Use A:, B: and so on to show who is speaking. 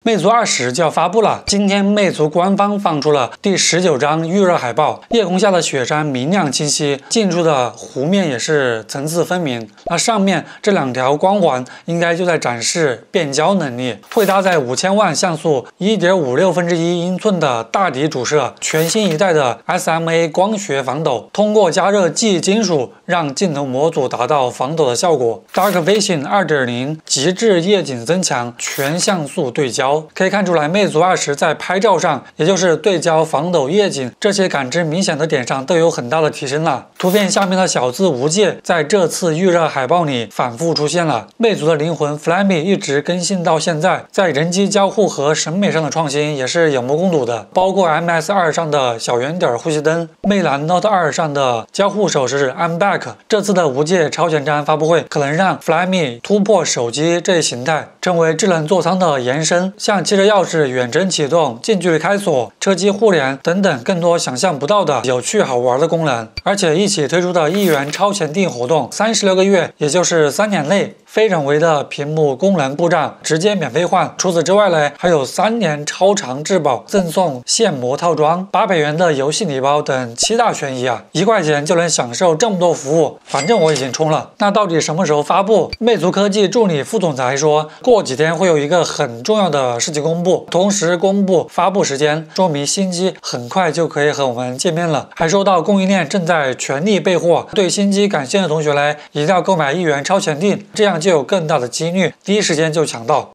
A: 魅族20就要发布了。今天魅族官方放出了第19张预热海报，夜空下的雪山明亮清晰，近处的湖面也是层次分明。那上面这2条光环应该就在展示变焦能力，会搭载5000万像素1.56英寸的大底主摄，全新一代的 SMA 光学防抖，通过加热记忆金属让镜头模组达到防抖的效果。Dark Vision 2.0 极致夜景增强，全像素对焦。可以看出来，魅族20在拍照上，也就是对焦、防抖、夜景这些感知明显的点上都有很大的提升了。图片下面的小字无界在这次预热海报里反复出现了。魅族的灵魂 Flyme 一直更新到现在，在人机交互和审美上的创新也是有目共睹的，包括 MS2 上的小圆点呼吸灯，魅蓝 Note 2上的交互手势 I'm Back。这次的无界超前瞻发布会可能让 Flyme 突破手机这一形态，成为智能座舱的延伸，像汽车钥匙远程启动、近距离开锁、车机互联等等更多想象不到的有趣好玩的功能。而且一起推出的1元超前订活动，36个月，也就是3年内，非人为的屏幕功能故障直接免费换。除此之外呢，还有3年超长质保，赠送现磨套装、800元的游戏礼包等7大权益啊！1块钱就能享受这么多服务，反正我已经充了。那到底什么时候发布？魅族科技助理副总裁说，过几天会有一个很重要的事情公布，同时公布发布时间，说明新机很快就可以和我们见面了。还说到供应链正在全力备货，对新机感兴趣的同学呢，一定要购买1元超前订，这样就有更大的几率第一时间就抢到。